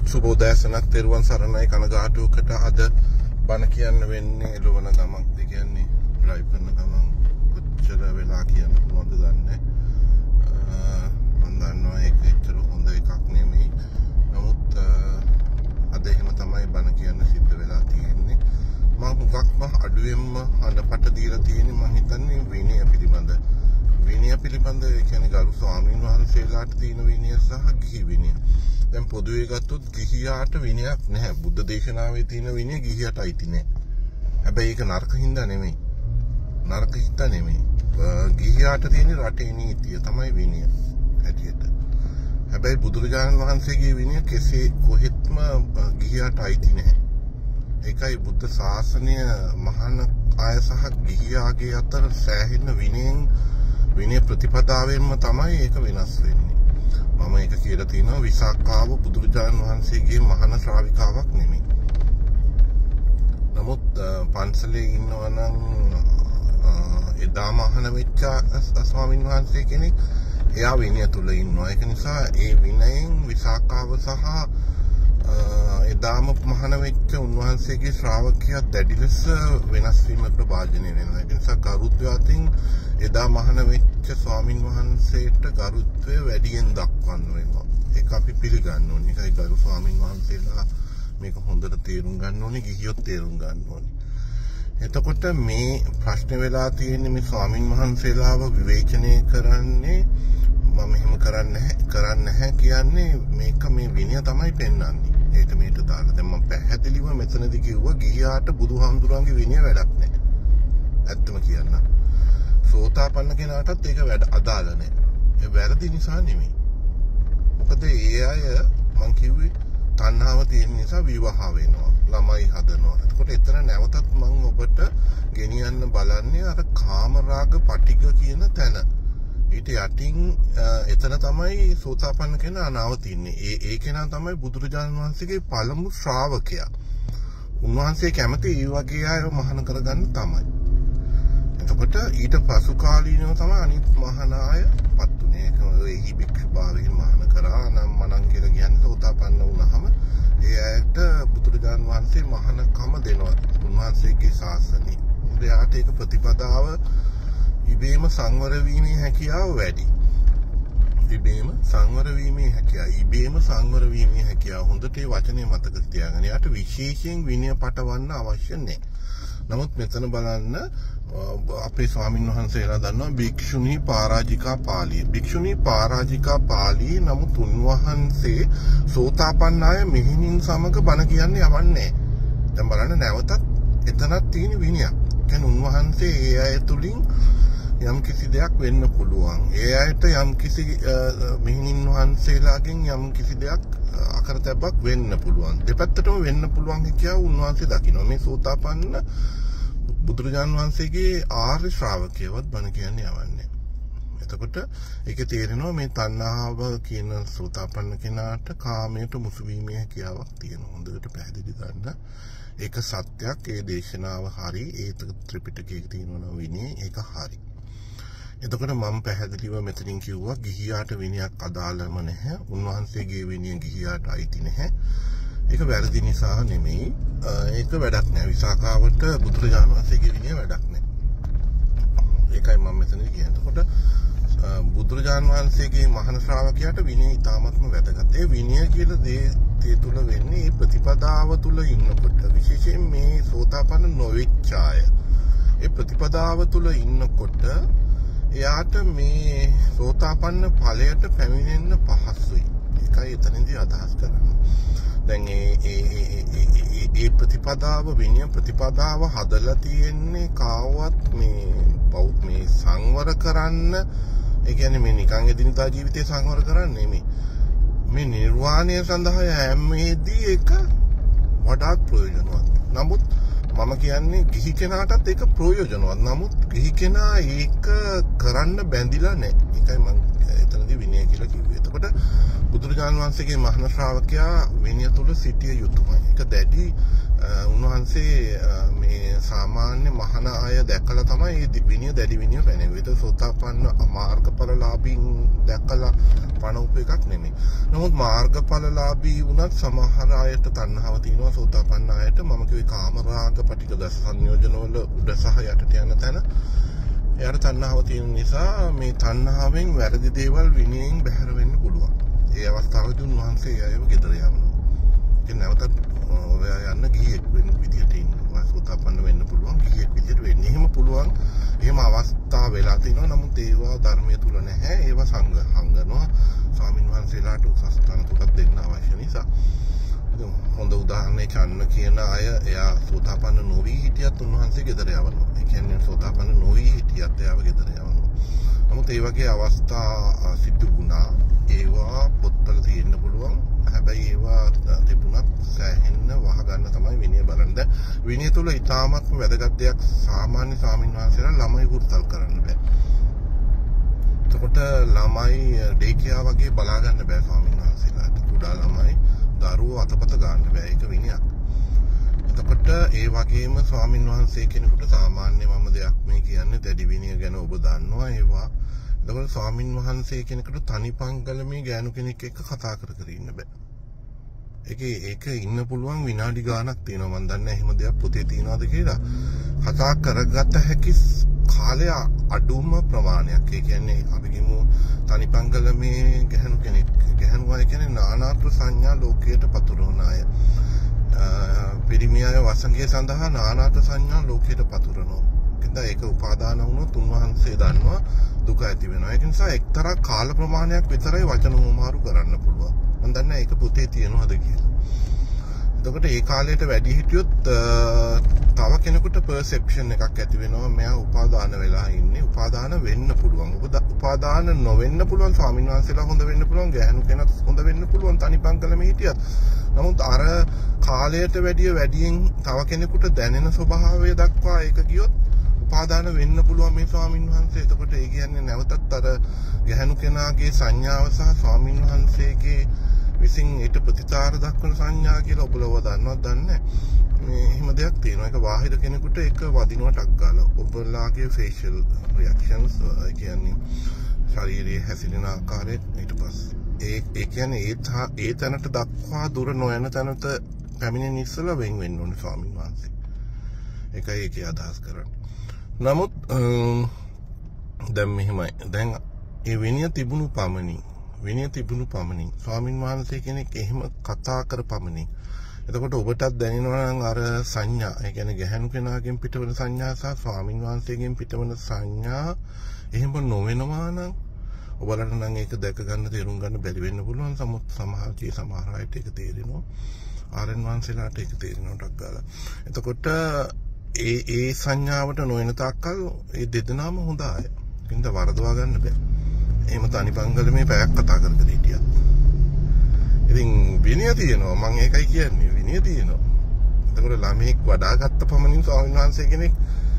සුබෝදෑසනක් තෙරුවන් සරණයි කනගාටුවකට අද බණ කියන්න වෙන්නේ එළවන ගමක් කියන්නේ ඩ්‍රයිව් කරන ගමන් කොච්චර වෙලා කියන්න පුළුවන්ද දන්නේ මම දන්නවා ඒක ඇත්තට හොඳ එකක් නෙමෙයි නමුත් අද එහෙම තමයි බණ කියන්න සිද්ධ වෙලා තියෙන්නේ මම හුඟක්ම අඩුවෙන්ම හඬපට දීලා තියෙන්නේ මම හිතන්නේ විනය පිළිබඳ කියන්නේ ගරු ස්වාමීන් වහන්සේලාට තියෙන විනය සහ ගිහි විනය දැන් පොදුවේ ගත්තොත් ගිහියාට විනයක් නැහැ. බුද්ධ දේශනාවේ තියෙන විනය ගිහියට අයිති නැහැ. හැබැයි ඒක නරක හින්දා නෙමෙයි. නරක හින්දා නෙමෙයි. ගිහියාට තියෙන රටේ නීතිය තමයි විනය හැටියට. හැබැයි බුදුරජාණන් වහන්සේගේ විනය කෙසේ කොහෙත්ම ගිහියාට අයිති නැහැ. ඒකයි බුද්ධ ශාසනය මහාන අය සහ ගිහියාගේ අතර සෑහෙන විනය ප්‍රතිපදාවෙන්ම තමයි ඒක වෙනස් වෙන්නේ. මම ඒක කියලා තියෙනවා විසාකාව බුදුරජාණන් වහන්සේගේ මහාන ශ්‍රාවිකාවක් නෙමෙයි. නමුත් පන්සලේ ඉන්නවා නම් එදා මහාන වෙච්ච ස්වාමීන් වහන්සේ කෙනෙක් එයා විනය තුල ඉන්නවා. ඒක නිසා ඒ විනයෙන් විසාකාව සහ එදාම මහාන වෙච්ච උන්වහන්සේගේ ශ්‍රාවකයා දැඩි ලෙස වෙනස් වීමට භාජනය වෙනවා. ඒ නිසා ගරුත්වය අතින් එදා මහාන වෙච්ච ස්වාමින් වහන්සේට ගරුත්වය වැඩියෙන් දක්වන්න වෙනවා. ඒක අපි පිළිගන්න ඕනේ. ඒකයි ගරු ස්වාමින් වහන්සේලා මේක හොඳට තේරුම් ගන්න ඕනේ, ගිහියොත් තේරුම් ගන්න ඕනේ. එතකොට මේ ප්‍රශ්නේ වෙලා තියෙන්නේ මේ ස්වාමින් වහන්සේලාව විවේචනය කරන්නේ මම එහෙම කරන්නේ නැහැ කියන්නේ මේක මේ විනය තමයි පෙන්වන්නේ. ඒක මේට දාලා දැන් මම පැහැදිලිව මෙතනදී කිව්වා ගිහියාට බුදුහාමුදුරන්ගේ විනය වැඩක් නැහැ. ඇත්තම කියන්න. සෝතාපන්න කෙනාටත් ඒක වැඩ අදාළ නැහැ. ඒ වැරදි නිසා නෙමෙයි. මොකද ඒ අය මං කිව්වේ තණ්හාව තියෙන නිසා විවාහ වෙනවා. ළමයි හදනවා. එතකොට එතන නැවතත් මං ඔබට ගෙනියන්න බලන්නේ අර කාමරාග පටිග කියන තැන. ඊට යටින් එතන තමයි සෝතාපන්න කෙනා නවතින්නේ. ඒ කෙනා තමයි බුදුරජාණන් වහන්සේගේ පළමු ශ්‍රාවකයා. උන්වහන්සේ කැමති ඒ වගේ අය මහාන කරගන්න තමයි. එතකොට ඊට පසු කාලීනව තමයි අනිත් මහාන අය පත් උනේ. ඒහි භික්ෂුභාවයෙන් මහාන කරා නම් මනන් කියලා කියන්නේ සෝතාපන්න වුණාම ඒ අයට බුදුරජාණන් වහන්සේ මහානකම දෙනවා. උන්වහන්සේගේ ශාසනය. එයාට ඒක ප්‍රතිපදාව ඉබේම සංවර වීමේ හැකියාව වැඩි. ඉබේම සංවර වීමේ හැකියාව හොඳට ඒ වචනේ මතක තියාගන්න. යාට විශේෂයෙන් විනය පටවන්න අවශ්‍ය නැහැ. නමුත් මෙතන බලන්න අපේ ස්වාමින් වහන්සේලා දන්නවා භික්ෂුණී පරාජිකා පාළිය. භික්ෂුණී පරාජිකා පාළිය නමුත් උන්වහන්සේ සෝතාපන්න අය මෙහිණින් සමග බණ කියන්නේ යවන්නේ. දැන් බලන්න නැවතත් එතනක් තියෙන විනයක්. කියන්නේ උන්වහන්සේ ඒ අය තුලින් යම් කිසි දෙයක් වෙන්න පුළුවන්. ඒ අයට යම් කිසි මෙහිණින් වහන්සේලාගෙන් යම් කිසි දෙයක් අකරතැබ්බක් වෙන්න පුළුවන්. දෙපැත්තටම වෙන්න පුළුවන් කියලා උන්වහන්සේ දකිනවා. මේ සෝතාපන්න බුදුරජාණන් වහන්සේගේ ආර්ය ශ්‍රාවකයවත් බණ කියන්නේ යවන්නේ. එතකොට ඒක තේරෙනවා මේ තණ්හාව කියන සෝතාපන්න කෙනාට කාමයට මුසු වීමේ හැකියාවක් තියෙනවා. හොඳට පැහැදිලි ගන්න. ඒක සත්‍යයක්. ඒ දේශනාව හරි. ඒ ත්‍රිපිටකයේ තියෙනවා විනය ඒක හරි. එතකොට මම පැහැදිලිව මෙතනින් කිව්වා ගිහියාට විනයක් අදාළම නැහැ. උන්වහන්සේගේ විනය ගිහියාට අයිති නැහැ. ඒක වැරදි නිසා නෙමෙයි. ඒක වැඩක් නැහැ. විසාකාවට බුදුරජාණන් වහන්සේගේ විනය වැඩක් නැහැ. ඒකයි මම මෙතනදී කියන්නේ. එතකොට බුදුරජාණන් වහන්සේගේ මහාන ශ්‍රාවකයාට විනය ඉතාමත්ම වැදගත්. ඒ විනය කියලා දේ තුල වෙන්නේ මේ ප්‍රතිපදාව තුල ඉන්නකොට විශේෂයෙන් මේ සෝතාපන්න නොවෙච්ච අය. ඒ ප්‍රතිපදාව තුල ඉන්නකොට එයාට මේ සෝතාපන්න ඵලයට පැමිණෙන්න පහසුයි. ඒකයි එතනදී අදහස් කරන්නේ. දැන් ඒ ප්‍රතිපදාව විනය ප්‍රතිපදාව හදලා තියෙන්නේ කාවත් මේ සංවර කරන්න. ඒ කියන්නේ මේ නිකන් එදිනදා ජීවිතේ සංවර කරන්නේ නෙමෙයි. මේ නිර්වාණය සඳහා යෑමේදී ඒක වඩාත් ප්‍රයෝජනවත්. නමුත් මම කියන්නේ ගිහි කෙනාටත් ඒක ප්‍රයෝජනවත්. නමුත් ගිහි කෙනා ඒක කරන්න බැඳිලා නැහැ. ඒකයි මම එතනදී විනය කියලා කිව්වේ. එතකොට බුදුරජාණන් වහන්සේගේ මහාන ශ්‍රාවකයා විනය තුල සිටිය යුතුමයි. ඒක දැඩි උන්වහන්සේ මේ සාමාන්‍ය මහාන අය දැකලා තමයි විනය දැඩි විනය පැනෙන්නේ. ඒක සෝතාපන්න මාර්ගඵලලාභීන් දැකලා පණවපු එකක් නෙමෙයි. නමුත් මාර්ගඵලලාභී වුණත් සමහර අයට තණ්හාව තියෙනවා සෝතාපන්න අයට. මම කිව්වේ කාමරාග පටික දස සංයෝජනවල උඩ සහ යටට යන තැන. එයාට තණ්හාව තියෙන නිසා මේ තණ්හාවෙන් වැරදි දේවල් විනයෙන් බැහැර වෙන්න පුළුවන්. ඒ අවස්ථාවේදී උන්වහන්සේ අයව ගෙදර යනවා. ඒ නැවතත් ඔයා යන්න ගිහියෙක් වෙන විදියට ඉන්නවා. සෝතාපන්න වෙන්න පුළුවන් ගිහියෙක් විදියට වෙන්න. එහෙම පුළුවන්. එහෙම අවස්ථා වෙලා තිනවා. නමුත් ඒවා ධර්මයේ තුල නැහැ. ඒවා හංගනවා. ස්වාමීන් වහන්සේලාට උසස් තනතුරක් දෙන්න අවශ්‍ය නිසා. හොඳ උදාහරණයක් චන්න කියන අය එයා සෝතාපන්න නොවි හිටියත් උන්වහන්සේ ගෙදර යවනවා. ඒ කියන්නේ සෝතාපන්න නොවි හිටියත් එයාව ගෙදර යවනවා. නමුත් ඒ වගේ අවස්ථා සිදු වුණා. ඒවා පොත්වල තියෙන්න පුළුවන්. හැබැයි ඒවා තිබුණත් සෑහෙන්න වහගන්න තමයි විනය බලන්න. විනය තුල ඉතාමත් වැදගත් දෙයක් සාමාන්‍ය ස්වාමීන් වහන්සේලා ළමයි වෘත්තල් කරන්න බෑ. එතකොට ළමයි ඩේකියා වගේ බලා ගන්න බෑ ස්වාමීන් වහන්සේලාට. කුඩා ළමයි දරුවෝ අතපත ගන්න බෑ. ඒක විනයක්. එතකොට ඒ වගේම ස්වාමීන් වහන්සේ කෙනෙකුට සාමාන්‍ය මම දෙයක් මේ කියන්නේ දැඩි විනය ගැන ඔබ දන්නවා ඒවා. එතකොට ස්වාමීන් වහන්සේ කෙනෙකුට තනිපංගලමේ ගෑනු කෙනෙක් එක්ක කතා කර ඉන්න බෑ. ඒක ඉන්න පුළුවන් විනාඩි ගාණක් තියෙනවා. මම දන්නේ එහෙම දෙයක් පොතේ තියනවාද කියලා. කතා කරගත හැකි කාලය අඩුම ප්‍රමාණයක්. ඒ කියන්නේ අපි කියමු තනිපංගලමේ ගැහණු කෙනෙක්. ගැහණු අය කියන්නේ නානාත්ව සංඥා ලෝකයට පතුරවන අය. පිරිමි අය වසඟය සඳහා නානාත්ව සංඥා ලෝකයට පතුරනවා. ඒක උපාදාන වුණොත් උන්වහන්සේ දන්නවා දුක ඇති වෙනවා. ඒක නිසා එක්තරා කාල ප්‍රමාණයක් විතරයි වචන උමාරු කරන්න පුළුවන්. මම දන්නේ ඒක පොතේ තියෙනවද කියලා. එතකොට ඒ කාලයට වැඩි හිටියොත් තව කෙනෙකුට පර්සෙප්ෂන් එකක් ඇති වෙනවා. මෙයා උපාදාන වෙලා ඉන්නේ. උපාදාන වෙන්න පුළුවන්. උපාදාන නොවෙන්න පුළුවන්. ස්වාමීන් වහන්සේලා හොඳ වෙන්න පුළුවන්. ගැහණු කෙනෙක් හොඳ වෙන්න පුළුවන්. තනිපංකලමේ හිටියත්. නමුත් අර කාලයට වැඩියෙන් තව කෙනෙකුට දැනෙන ස්වභාවය දක්වා ඒක ගියොත් උපාදාන වෙන්න පුළුවන් මේ ස්වාමීන් වහන්සේ. එතකොට ඒ කියන්නේ නැවතත් අර ගැහණු කෙනාගේ සංඥාව සහ ස්වාමීන් වහන්සේගේ විසින් ඊට ප්‍රතිචාර දක්වන සංඥා කියලා ඔබලව දන්නවද දන්නේ මේ එහෙම දෙයක් තියෙනවා. ඒක බාහිර කෙනෙකුට ඒක වදිනවා ටක් ගාලා. ඔබලාගේ ෆේෂල් රියැක්ෂන්ස් කියන්නේ ශරීරයේ හැසිරෙන ආකාරය ඊට පස්සේ ඒ කියන්නේ ඒ තැනට දක්වා දුර නොයන තැනට පැමිණෙන ඉස්සලා වෙන් වෙන්න ඕනේ ස්වාමීන් වහන්සේ. ඒකයි ඒකේ අදහස් කරන්නේ. නමුත් දැන් මෙහෙමයි. දැන් ඒ විනය තිබුණු පමණින් ස්වාමීන් වහන්සේ කෙනෙක් එහෙම කතා කර පමණින් එතකොට ඔබටත් දැනෙනවා නම් අර සංඥා, ඒ කියන්නේ ගැහණු කෙනාගෙන් පිටවන සංඥා සහ ස්වාමීන් වහන්සේගෙන් පිටවන සංඥා එහෙම නොවෙනවා නම් ඔබලට නම් ඒක දැක ගන්න තේරුම් ගන්න බැරි වෙන්න පුළුවන්. සමහර අයට ඒක තේරෙනවා. ආරෙන් වහන්සේලාට ඒක තේරෙනවා ටක් ගාලා. එතකොට ඒ සංඥාවට නොවන තාක්කල් ඒ දෙදෙනාම හොඳ අය. කින්ද වරදවා ගන්න බෑ. එහෙම තනිපංගලමේ පැයක් කතා කර හිටියත්. ඉතින් විනය තියෙනවා. මම ඒකයි කියන්නේ. විනය තියෙනවා. එතකොට ළමෙක් වඩාගත්ත පමණින් ස්වාමීන් වහන්සේ කෙනෙක්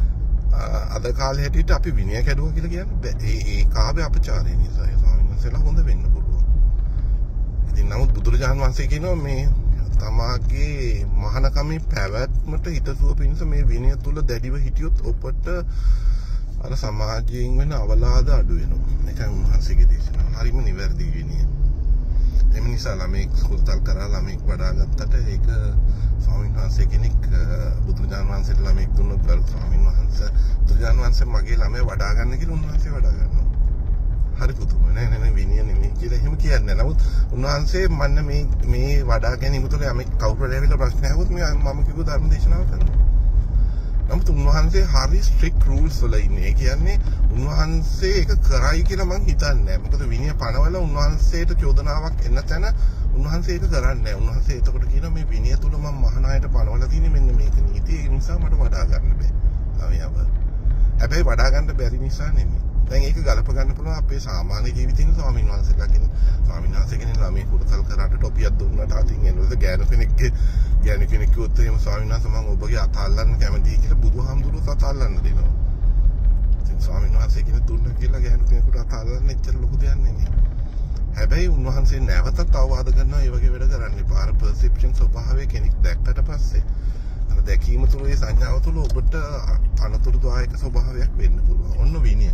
අද කාලේ හැටියට අපි විනය කැඩුවා කියලා කියන්නේ බෑ. ඒ කාවේ අපචාරය නිසා ස්වාමීන් වහන්සේලා හොඳ වෙන්න පුළුවන්. ඉතින් නමුත් බුදුරජාණන් වහන්සේ කියනවා මේ තමාගේ මහානකමේ පැවැත්මට හිතසුව පිණිස මේ විනය තුල දැඩිව හිටියොත් ඔබට අර සමාජයෙන් වෙන අවලාද අඩු වෙනවා. ඒකයි උන්වහන්සේගේ දේශනාව. හරිම නිවැරදි විනය. එම නිසා ළමෙක් ස්කූල්තල් කරලා ළමෙක් වඩාගත්තට ඒක ස්වාමීන් වහන්සේ කෙනෙක් බුදුරජාණන් වහන්සේට ළමෙක් දුන්නොත් ස්වාමීන් වහන්සේ බුදුරජාණන් වහන්සේ මගේ ළමයා වඩා ගන්න කියලා උන්වහන්සේ වඩා ගන්නවා. හරි පුදුමයි. නෑ විනය නෙමෙයි කියලා එහෙම කියන්නේ. නමුත් උන්වහන්සේ මන්න මේ වඩා ගැනීම තුළ යමෙක් කවුරු හරි ඇවිල්ලා ප්‍රශ්න අහුවොත් මම කිව්ව ධර්ම දේශනාව කරනවා. නමුත් උන්වහන්සේ හරි ස්ට්‍රික්ට් රූල්ස් වල ඉන්නේ. ඒ කියන්නේ උන්වහන්සේ ඒක කරයි කියලා මං හිතන්නේ නෑ. මොකද විනය පනවල උන්වහන්සේට චෝදනාවක් එන්න තැන උන්වහන්සේ ඒක කරන්නේ නෑ. උන්වහන්සේ එතකොට කියනවා මේ විනය තුල මම මහානායට පනවලා තියෙන්නේ මෙන්න මේක නීතිය. ඒ නිසා මට වඩා ගන්න බෑ. ළමයාව. හැබැයි වඩා ගන්න බැරි නිසා නෙමෙයි. දැන් ඒක ගලප ගන්න පුළුවන් අපේ සාමාන්‍ය ජීවිතේ ස්වාමීන් වහන්සේලා කෙනෙක් ළමයි පුරුතල් කරාට ටොපියක් දුන්නාට අතින් එනවද ගෑනු කෙනෙක් කිව්වොත් එහෙම ස්වාමීන් වහන්සේ මම ඔබගේ අත අල්ලන්න කැමතියි කියලා බුදුහාමුදුරුවෝ අත අල්ලන්න දෙනවා. ස්වාමීන් වහන්සේ කියන දුන්න කියලා ගැහණු කෙනෙකුට අතාලන්න එච්චර ලොකු දෙයක් නෙමෙයි. හැබැයි උන්වහන්සේ නැවතත් අවවාද කරනවා ඒ වගේ වැඩ කරන්න එපා. අර perception ස්වභාවය කෙනෙක් දැක්කට පස්සේ අර දැකීම තුළ ඒ සංඥාව තුළ ඔබට අනතුරුදායක ස්වභාවයක් වෙන්න පුළුවන්. ඔන්න විනය.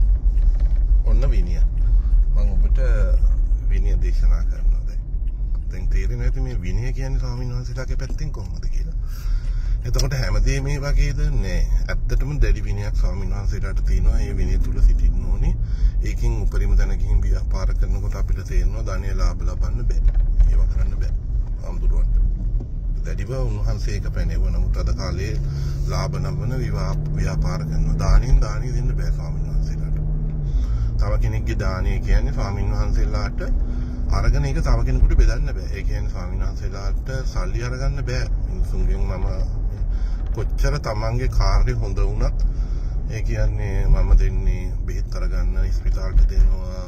මම ඔබට විනය දේශනා කරනවා දැන්. දැන් තේරෙන්නේ නැති මේ විනය කියන්නේ ස්වාමීන් වහන්සේලාගේ පැත්තෙන් කොහොමද කියලා. එතකොට හැමදේම මේ වගේද නෑ. ඇත්තටම දැඩි විනයක් ස්වාමීන් වහන්සේලාට තියෙනවා. ඒ විනය තුල සිටින්න ඕනේ. ඒකෙන් උපරිම තැන ගිහින් ව්‍යාපාර කරනකොට අපිට තේරෙනවා ධානය ලාභ ලබන්න බෑ. ඒව කරන්න බෑ. ආම්දුරවන්ට. දැඩිව උන්වහන්සේ එක පැනෙව. නමුත් අද කාලේ ලාභ නම්වන ව්‍යාපාර කරනවා. දානෙන් දානෙ දෙන්න බෑ ස්වාමීන් වහන්සේලාට. තව කෙනෙක්ගේ දානය කියන්නේ ස්වාමීන් වහන්සේලාට අරගෙන ඒක තව කෙනෙකුට බෙදන්න බෑ. ඒ කියන්නේ ස්වාමීන් වහන්සේලාට සල්ලි අරගන්න බෑ. මිනිසුන්ගෙන් මම කොච්චර තමන්ගේ කාර්ය හොඳ වුණත් ඒ කියන්නේ මම දෙන්නේ බෙහෙත් අරගන්න ස්පිතාලට දෙනවා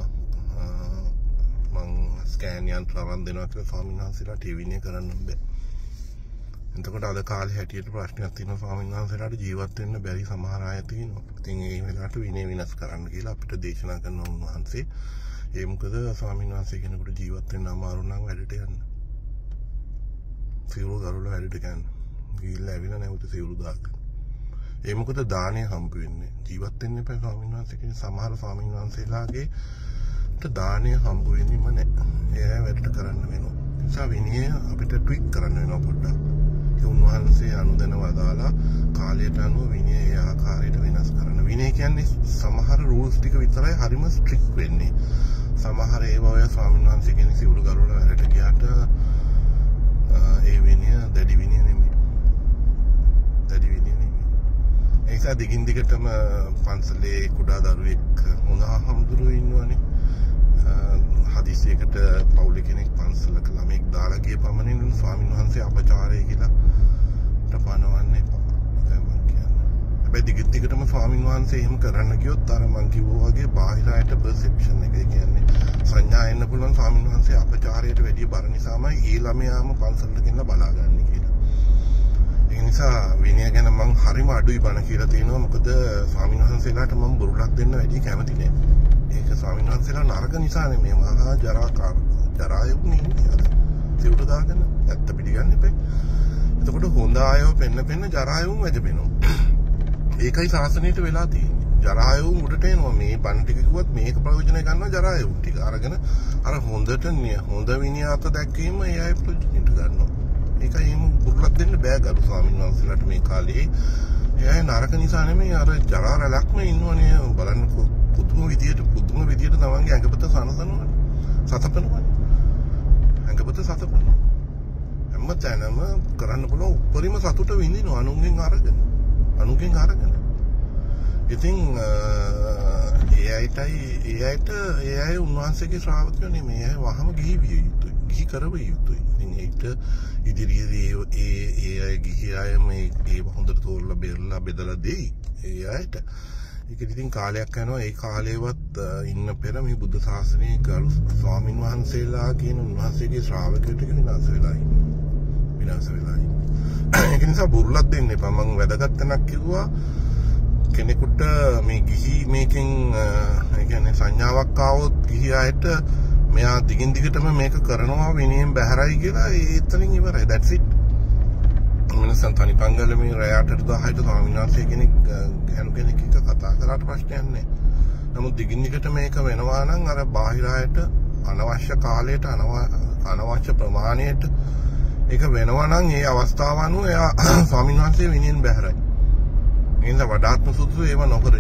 මං ස්කෑන් යන්ත්‍ර අරන් දෙනවා කියලා ස්වාමීන් වහන්සේලාට ටීවීනේ කරන්න බෑ. එතකොට අද කාලේ හැටියට ප්‍රශ්නයක් තියෙනවා ස්වාමීන් වහන්සේලාට ජීවත් වෙන්න බැරි සමහර අය තියෙනවා. ඉතින් ඒ වෙලාවට විනය විනාශ කරන්න කියලා අපිට දේශනා කරන උන්වහන්සේ ඒ මොකද ස්වාමීන් වහන්සේ කෙනෙකුට ජීවත් වෙන්න අමාරු නම් වැඩට යන්න. සිවුරු ගරුල වැඩට ගන්න. ගිහිල්ලා ඇවිල්ලා නැවත සිවුරු දාගන්න. ඒ මොකද දාණය හම්බ වෙන්නේ. ජීවත් වෙන්න එපා ස්වාමීන් වහන්සේ කියන සමහර ස්වාමීන් වහන්සේලාගේ දාණය හම්බ වෙන්නේම නැහැ. ඒ වැඩට කරන්න වෙනවා. ඒ නිසා විනය අපිට ට්වික් කරන්න වෙනවා පොඩ්ඩක්. ඒ උන්වහන්සේ අනුදැනව අදාලා කාලයට අනුව විනය ඒ ආකාරයට වෙනස් කරන්න. විනය කියන්නේ සමහර රූල්ස් ටික විතරයි හරිම ස්ට්‍රික්ට් වෙන්නේ. සමහර ඒවා ඔය ස්වාමීන් වහන්සේ කියන සිවුරු ගරුල වැඩට ගියාට ඒ විනය දැඩි විනය නෙමෙයි. ඒක දිගින් දිගටම පන්සලේ කුඩා දරුවෙක් මොනවා හම්දුරුවෝ ඉන්නවනේ. හදිසියකට පවුලේ කෙනෙක් පන්සලක ළමෙක් දාලා ගිය පමණින් ස්වාමීන් වහන්සේ අපචාරය කියලා තපනවන්නේ එපා. ඒකයි මම කියන්නේ. හැබැයි දිගින් දිගටම ස්වාමීන් වහන්සේ එහෙම කරන්න ගියොත් අර මං කිව්වා වගේ බාහිරයට perception එක කියන්නේ සංඥා එන්න පුළුවන් ස්වාමීන් වහන්සේ අපචාරයට වැඩි බර නිසාමයි ඒ ළමයාම පන්සලට ගෙනලා බලාගන්නේ කියලා. ඒ නිසා විනය ගැන මං හරිම අඩුයි බණ කියලා තියෙනවා. මොකද ස්වාමීන් වහන්සේලාට මම බුරුලක් දෙන්න වැඩි කැමති නෑ. ඒක ස්වාමීන් වහන්සේලා නරක නිසා නෙමෙයි. මහා ජරායුනේ ඉන්නේ. සිවුරු දාගෙන ඇත්ත පිළිගන්න එපා. එතකොට හොඳ අයව පෙන්න ජරායුන් වැජබෙනවා. ඒකයි සාසනයට වෙලා තියෙන්නේ. ජරායුන් උඩට එනවා. මේ බණ ටික කිව්වත් මේක ප්‍රයෝජන ගන්නවා ජරායුන් ටික අරගෙන අර හොඳ විනය අත දැක්වීම ඒ අය ප්‍රයෝජනට ගන්නවා. ඒකයි එහෙම බුරුලක් දෙන්න බෑ ගරු ස්වාමීන් වහන්සේලාට මේ කාලේ. එයා නරක නිසා නෙමෙයි අර ජරා රැලක්ම ඉන්නවනේ. බලන්න පුදුම විදියට තමන්ගේ ඇඟපත සනසනවා. සතපනවා. ඇඟපත සතපනවා. හැමතැනම කරන්න පුළුවන් උපරිම සතුට විඳිනවා අනුන්ගෙන් අරගෙන. ඉතින් ඒ අය උන්වහන්සේගේ ශ්‍රාවකයෝ නෙමෙයි. ඒ වහම ගිහි කරවිය යුතුයි. ඉතින් ඒකට ඉදිරියේදී ඒ අය ගිහි අය මේ හොඳට තෝරලා බෙරලා බෙදලා දෙයි. ඒ අයට ඒක ඉතින් කාලයක් යනවා. ඒ කාලේවත් ඉන්න පෙර මේ බුද්ධ ශාසනයේ ගරු ස්වාමින් වහන්සේලා කියන උන්වහන්සේගේ ශ්‍රාවකයෝ ටික විනාශ වෙලා ඉන්නේ. ඒක නිසා බුරුලක් දෙන්න එපා. මම වැදගත් තැනක් කිව්වා. කෙනෙකුට මේ ගිහි මේකෙන් ඒ කියන්නේ සංඥාවක් ආවොත් ගිහි අයට මෙයා දිගින් දිගටම මේක කරනවා විනයෙන් බැහැරයි කියලා ඒතනින් ඉවරයි. that's it. මිනිස්සුන් තනි පංගල මේ රැයට 10ට ස්වාමීන් වහන්සේ කෙනෙක් ගැහණු කෙනෙක් එක්ක කතා කරාට ප්‍රශ්නයක් නැහැ. නමුත් දිගින් දිගට මේක වෙනවා නම් අර බාහිර අයට අනවශ්‍ය කාලයට අනවශ්‍ය ප්‍රමාණයට ඒක වෙනවා නම් ඒ අවස්ථාව අනුව එයා ස්වාමීන් වහන්සේ විනයෙන් බැහැරයි. එහෙනම් වඩාත්ම සුදුසු ඒව නොකර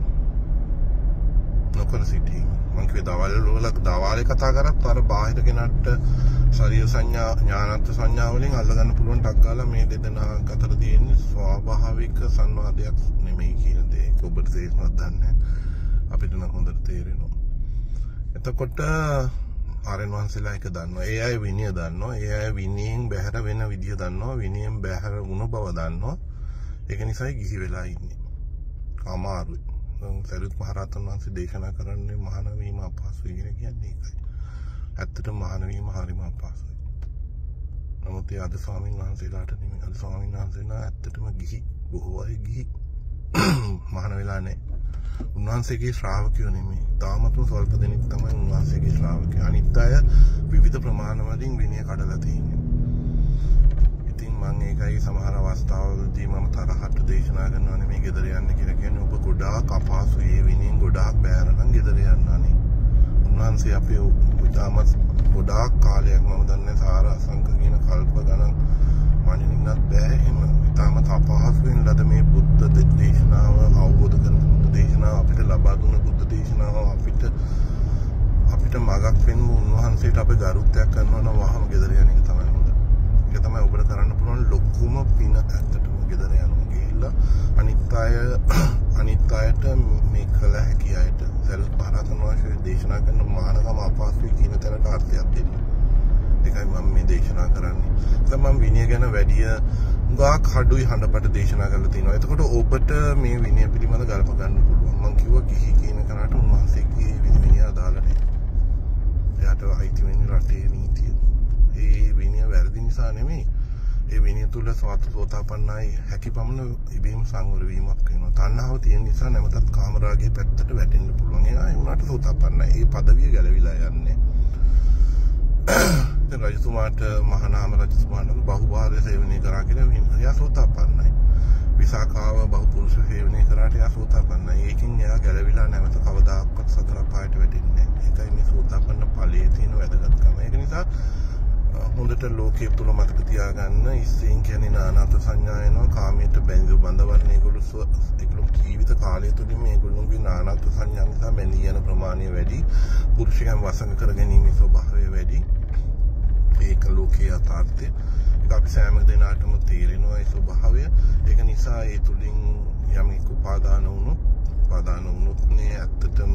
සිටීම. මං කිව්වේ දවාලේ කතා කරත් අර බාහිර කෙනාට ශරීර සංඥා ඥානත් සංඥා වලින් අල්ලගන්න පුළුවන් ටක් ගාලා මේ දෙදෙනා අතර තියෙන ස්වාභාවික සංවාදයක් නෙමෙයි කියන දේ ඔබට තේරෙනවද දන්නේ අපිට නම් හොඳට තේරෙනවා. එතකොට ආරයන් වහන්සේලා එක දන්නවා. ඒ අය විනය දන්නවා. ඒ අය විනයෙන් බැහැර වෙන විදිය දන්නවා. විනයෙන් බැහැර වුණ බව දන්නවා. ඒක නිසායි ගිහි වෙලා ඉන්නේ. අමාරුයි. සරියුත් මහ රහතන් වහන්සේ දේශනා කරන්නේ මහාන වීම අපහසුයි කියන්නේ ඒකයි. ඇත්තටම මහාන වීම හරිම අපහසුයි. නමුත් ඒ අද ස්වාමීන් වහන්සේලාට නෙමෙයි. අද ස්වාමීන් වහන්සේලා ඇත්තටම ගිහි බොහෝ අය ගිහි මහාන වෙලා නැහැ. උන්වහන්සේගේ ශ්‍රාවකයෝ නෙමෙයි. තාමත්ම ස්වල්ප දෙනෙක් තමයි උන්වහන්සේගේ ශ්‍රාවකයෝ. අනිත් අය විවිධ ප්‍රමාණවලින් විනය කඩලා තියෙන්නේ. ඉතින් මම ඒකයි සමහර අවස්ථාවලදී මම තරහට දේශනා කරනවා නේ මේ ගෙදර යන්න කියලා කියන්නේ. ඔබ ගොඩාක් අපහසුයි ඒ විනයෙන් ගොඩාක් බෑරනම් ගෙදර යන්න අනේ. උන්වහන්සේ අපේ උදාමත් ගොඩාක් කාලයක් මම දන්නේ සාර අසංක කියන කල්ප ගණන් මනින්නත් බෑ එහෙම. ඉතාමත් අපහසුවෙන් ලද මේ බුද්ධ දේශනාව අවබෝධ කරගන්න බුද්ධ දේශනාව අපිට ලබා දුන්න බුද්ධ දේශනාව අපිට මගක් වෙන්න උන්වහන්සේට අපි ගරුත්වයක් කරනවා නම් වහම ගෙදර යන එක තමයි හොඳ. ඒක තමයි ඔබට කරන්න පුළුවන් ලොකුම පින. ඇත්තටම ගෙදර යනවා ගිහිල්ලා අනිත් අයට මේ කළ හැකි අයට සල්ප මහරහතන් වහන්සේ දේශනා කරන මානකම අපහසුයි කියන තැනට අර්ථයක් දෙන්න. ඒකයි මම මේ දේශනා කරන්නේ. දැන් මම විනය ගැන වැඩි ගාක් හඩුයි හඬපට දේශනා කරලා තිනවා. එතකොට ඔබට මේ විනය පිළිබඳ ගල්ප ගන්න පුළුවන්. මම කිව්වා ගිහි කියන කෙනාට උන්වහන්සේගේ විනය අදාළ නැහැ. එයාට අයිති වෙන්නේ රටේ නීතිය. ඒ විනය වැරදි නිසා නෙමෙයි. ඒ විනය තුල සෝතාපන්නයි හැකි පමණ ඉබේම සංවර වීමක් වෙනවා. තණ්හාව තියෙන නිසා නැවතත් කාමරාගයේ පැත්තට වැටෙන්න පුළුවන්. ඒ වුණාට සෝතාපන්නයි. ඒ පදවිය ගැලවිලා යන්නේ. දැන් රජතුමාට මහානාම රජතුමාට බහුභාර්ය සේවනය කරා කියලා එයා සෝතාපන්නයි. විසාකාව බහුපුරුෂ සේවනය කරාට එයා සෝතාපන්නයි. ඒකින් එයා ගැලවිලා නැවත කවදාකවත් සතර පායට වැටෙන්නේ නැහැ. ඒකයි මේ සෝතාපන්න ඵලයේ තියෙන වැදගත්කම. ඒක නිසා හොඳට ලෝකයේ තුල මතක තියාගන්න ඉස්සෙන් කියන්නේ නානත් සංඥා එනවා කාමයට බැඳු බඳවන්නේ ඒගොල්ලෝ ජීවිත කාලය තුලින් මේගොල්ලෝගේ නානත් සංඥා නිසා බැඳී යන ප්‍රමාණය වැඩි පුරුෂයන් වසඟ කරගැනීමේ ස්වභාවය වැඩි ඒක ලෝකයේ යථාර්ථය ඒක අපි සෑම දිනකටම තේරෙනවා ඒ ස්වභාවය ඒක නිසා ඒ තුලින් යම් උපාදාන වුණොත් නේ ඇත්තටම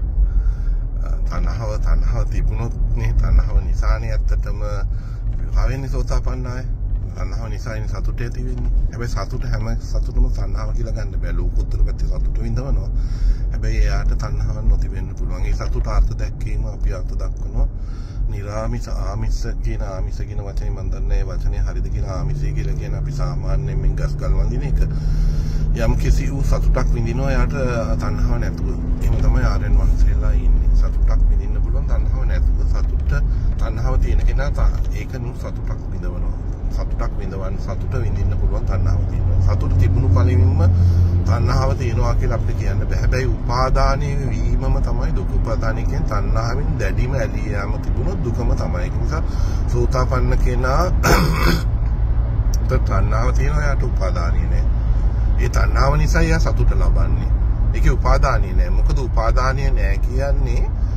තණ්හාව තිබුණොත් නේ තණ්හාව නිසානේ ඇත්තටම විභාවෙන්නේ සෝතාපන්නයි. තණ්හාව නිසානේ සතුට ඇති වෙන්නේ. හැබැයි සතුට හැම සතුටම තණ්හාව කියලා ගන්න බෑ. ලෝකෝත්තර පැත්තේ සතුට විඳවනවා. හැබැයි එයාට තණ්හාවක් නොතිබෙන්න පුළුවන්. ඒ සතුට අර්ථ දැක්වීම අපි අර්ථ දක්වනවා. නිරාමිස ආමිස කියන වචනේ මම දන්නේ ඒ වචනේ හරිද කියලා ආමිසය කියලා කියන අපි සාමාන්‍යයෙන් මෙන් ගස් ගල් වඳින එක. යම් කිසි වූ සතුටක් විඳිනවා එයාට තණ්හාව නැතුව. එහෙම තමයි ආර්යයන් වහන්සේලා ඉන්නේ. සතුටක් විඳින්න පුළුවන් තණ්හාව නැතුව. තණ්හාව තියෙන කෙනා ඒකනු සතුටක් විඳවනවා. සතුට විඳින්න පුළුවන් තණ්හාව තියෙනවා. සතුට තිබුණු පළවෙනිම තණ්හාව තියෙනවා කියලා අපිට කියන්න බෑ. හැබැයි උපාදානයේ වීමම තමයි දුක. උපාදානයේ කියන්නේ තණ්හාවෙන් දැඩිම ඇලී යාම තිබුණොත් දුකම තමයි. ඒ නිසා සෝතාපන්න කෙනා තණ්හාව තියෙනවා යාට උපාදානිය නෑ. ඒ තණ්හාව නිසා යා සතුට ලබන්නේ. ඒකේ උපාදානිය නෑ. මොකද උපාදානිය නෑ කියන්නේ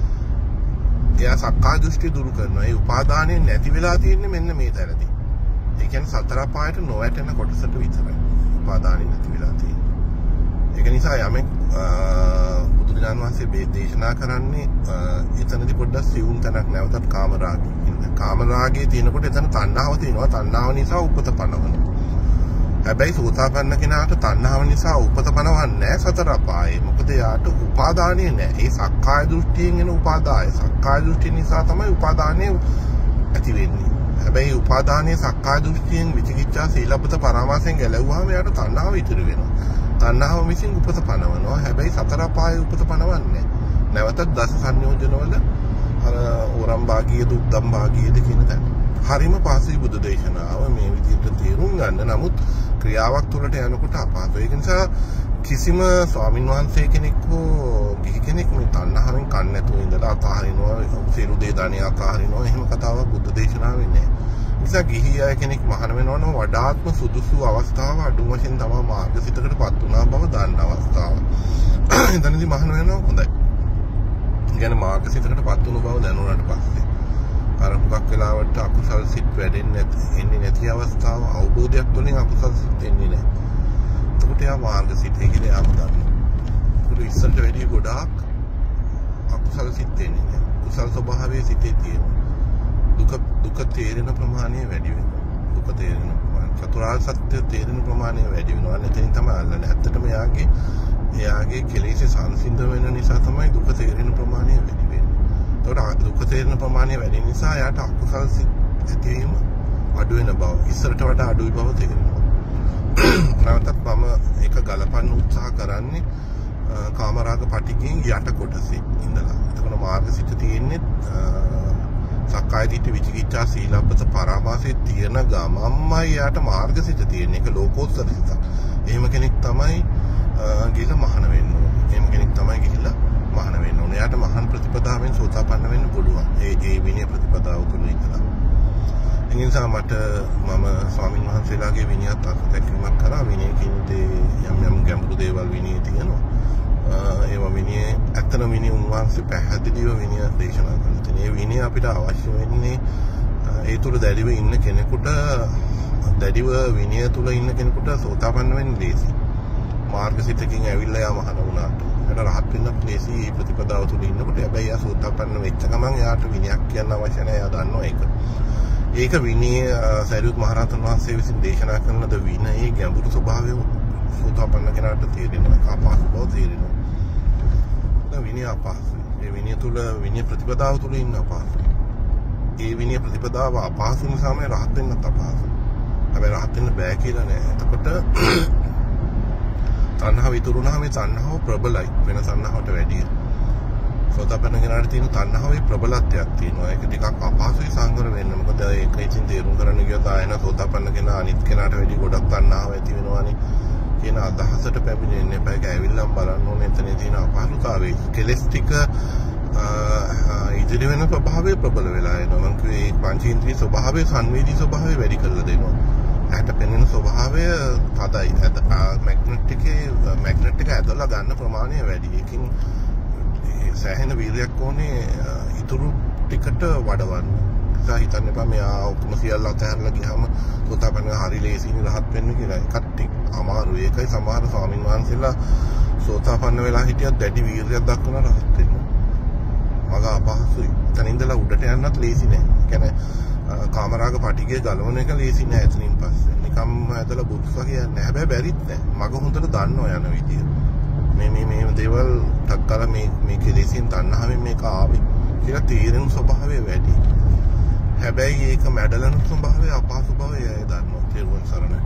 එයා සක්කාය දෘෂ්ටි දුරු කරනවා. ඒ උපාදානිය නැති වෙලා තියෙන්නේ මෙන්න මේ තැනදී. ඒ කියන්නේ සතර පායට නොවැටෙන කොටසට විතරයි. උපාදානිය නැති වෙලා තියෙන්නේ. ඒක නිසා යමෙක් බුදුරජාණන් වහන්සේ මේ දේශනා කරන්නේ එතනදී පොඩ්ඩක් සිවුම් තැනක් නැවතත් කාමරාගය. කාමරාගයේ තියෙනකොට එතන තණ්හාව තියෙනවා. තණ්හාව නිසා උපත පනවනවා. හැබැයි සෝතාපන්න කෙනාට තණ්හාව නිසා උපත පනවන්නේ නැහැ සතර අපායේ. මොකද යාට උපාදානිය නැහැ. ඒ සක්කාය දෘෂ්ටියෙන් එන උපාදාය. සක්කාය දෘෂ්ටි නිසා තමයි උපාදානිය ඇති වෙන්නේ. හැබැයි උපාදානයේ සක්කාය දෘෂ්ටියෙන් විචිකිච්ඡා සීලබ්බත පරාමාසයෙන් ගැලවුවාම යාට තණ්හාව ඉතුරු වෙනවා. තණ්හාව විසින් උපත පනවනවා. හැබැයි සතර අපායේ උපත පනවන්නේ නැවතත් දස සංයෝජනවල අර ඕරම් භාගීයද උද්දම් භාගීයද කියන තැන. හරිම පාසී බුදු දේශනාව මේ විදිහට තේරුම් ගන්න. නමුත් ක්‍රියාවක් තුළට යනකොට අපහසුයි. ඒක නිසා කිසිම ස්වාමින් වහන්සේ කෙනෙක් හෝ ගිහි කෙනෙක් මේ තණ්හාවෙන් කන්නේ නැතුව ඉඳලා අතහරිනවා, සියලු දේ දානිය අතහරිනවා. එහෙම කතාවක් බුද්ධ දේශනාවේ නැහැ. ඒ නිසා ගිහි අය කෙනෙක් මහාන වෙනවා නම් වඩාත්ම සුදුසු අවස්ථාව අඩුම වශයෙන් තමයි මාර්ගසිතකටපත් වුණා බව දන්න අවස්ථාව. එතනදී මහාන වෙනවා හොඳයි. කියන්නේ මාර්ගසිතකටපත් වුණු බව දැනුණාට පස්සේ අර හුඟක් වෙලාවට අකුසල් සිත් වැඩෙන්නේ නැති අවස්ථාව අවබෝධයක් තුළින් අකුසල් සිත් එන්නේ නැහැ. එතකොට යා මාර්ග සිතේ කියලා යාම ගන්නවා. ඒක ඉස්සරට වැඩි ගොඩාක් අකුසල් සිත් එන්නේ නැහැ. කුසල් ස්වභාවයේ සිතේ තියෙනවා. දුක තේරෙන ප්‍රමාණය වැඩි වෙනවා. දුක තේරෙන ප්‍රමාණය චතුරාර්ය සත්‍ය තේරෙන ප්‍රමාණය වැඩි වෙනවා. එතනින් තමයි අල්ලන්නේ. ඇත්තටම එයාගේ කෙලෙස් සංසිඳ වෙන නිසා තමයි දුක තේරෙන ප්‍රමාණය වැඩි වෙන්නේ. දුක තේරෙන ප්‍රමාණය වැඩි නිසා යාට අකුසල් සිත් ඇතිවීම අඩු වෙන බව ඉස්සරට වඩා අඩුයි බව තේරෙනවා. නැවතත් මම ඒක ගලපන්න උත්සාහ කරන්නේ කාමරාග පටිගයෙන් යට කොටසේ ඉඳලා. එතකොට මාර්ගසිත තියෙන්නේ සක්කාය දිට්ඨි විචිකිච්ඡා සීලබ්බත පරාමාසයේ තියෙන ගමම්මයි යාට මාර්ගසිත තියෙන එක ලෝකෝත්තර සිත. එහෙම කෙනෙක් තමයි ගිහිල්ලා මහාන වෙන්න ඕනේ. එහෙම කෙනෙක් තමයි ගිහිල්ලා මහාන වෙන්න ඕනේ. යාට මහාන ප්‍රතිපදාවෙන් සෝතාපන්න වෙන්න පුළුවන්. ඒ විනය ප්‍රතිපදාව තුළ ඉඳලා. ඒ නිසා මම ස්වාමීන් වහන්සේලාගේ විනයත් අත්දැකීමක් කරා. විනය කියන්නේ යම් ගැඹුරු දේවල් විනයේ තියෙනවා. ඒවා විනය ඇත්තම විනය උන්වහන්සේ පැහැදිලිව විනය දේශනා කරලා තියෙනවා. ඒ විනය අපිට අවශ්‍ය වෙන්නේ ඒ තුල දැඩිව ඉන්න කෙනෙකුට දැඩිව විනය තුල ඉන්න කෙනෙකුට සෝතාපන්න වෙන්න ලේසි. මාර්ගසිතකින් ඇවිල්ලා යා මහාන වුණාට. ඒකට රහත් වෙන්න ලේසි මේ ප්‍රතිපදාව තුල ඉන්නකොට. හැබැයි යා සෝතාපන්න වෙච්ච ගමන් යාට විනයක් කියන්න අවශ්‍ය නැහැ. යා දන්නවා ඒක. ඒක විනය සරියුත් මහරහතන් වහන්සේ විසින් දේශනා කරන ද විනයේ ගැඹුරු ස්වභාවය සෝතාපන්න කෙනාට තේරෙනවා. අපහසු බව තේරෙනවා. විනය අපහසුයි. ඒ විනය තුල විනය ප්‍රතිපදාව තුල ඉන්න අපහසුයි. ඒ විනය ප්‍රතිපදාව අපහසු නිසාම රහත් වෙන්නත් අපහසුයි. හැබැයි රහත් වෙන්න බෑ කියලා නෑ. එතකොට තණ්හාව ඉතුරුනහම මේ තණ්හාව ප්‍රබලයි වෙන තණ්හාවට වැඩිය. සෝතාපන්න කෙනාට තියෙන තණ්හාවේ ප්‍රබලත්වයක් තියෙනවා. ඒක ටිකක් අපහසුයි සංවර වෙන්න. මොකද ඒක ඉතින් තේරුම් ගන්න ගියොත් ආයෙන සෝතාපන්න කෙනා අනිත් කෙනාට වැඩි ගොඩක් තණ්හාව ඇති වෙනවානේ. කියන අදහසට පැමිණෙන්න එපා. ඒක ඇවිල්ලා බලන්න ඕනේ එතන තියෙන අපහසුතාවය. කෙලස් ටික ඉදිරි වෙන ස්වභාවය ප්‍රබල වෙලා එනවා. මම කිව්වේ පංචේන්ද්‍රිය ස්වභාවය සංවේදී ස්වභාවය වැඩි කරලා දෙනවා. ඇට පෙනෙන ස්වභාවය තදයි. මැග්නට් එක ඇදලා ගන්න ප්‍රමාණය වැඩි. ඒකින් සෑහෙන වීර්යයක් ඕනේ ඉතුරු ටිකට වඩවන්න. නිසා හිතන්න එපා මෙයා ඔක්කොම සියල්ල අතහැරලා ගියාම සෝතාපන්න හරි ලේසියෙන් රහත් වෙන්න කියලා. ඒකත් අමාරුයි. ඒකයි සමහර ස්වාමින් වහන්සේලා සෝතාපන්න වෙලා හිටියත් දැඩි වීර්යයක් දක්වන රහත් වෙනවා. මග අපහසුයි. එතන ඉඳලා උඩට යන්නත් ලේසි නෑ. ඒ කියන්නේ කාමරාග පටිගය ගලවන එක ලේසි නෑ එතනින් පස්සේ. නිකම්ම ඇදලා බුත්සා කියන්නේ. හැබැයි බැරිත් නෑ. මග හොඳට දන්නවා යන විදිය. මේ දේවල් ටක්කලා මේ කෙලෙසින් තණ්හාවෙන් මේක ආවේ කියලා තීරණ ස්වභාවය වැඩි. හැබැයි ඒක මැඩලන ස්වභාවය අපහසු බව එයා දන්නවා. තේරුවන් සරණයි.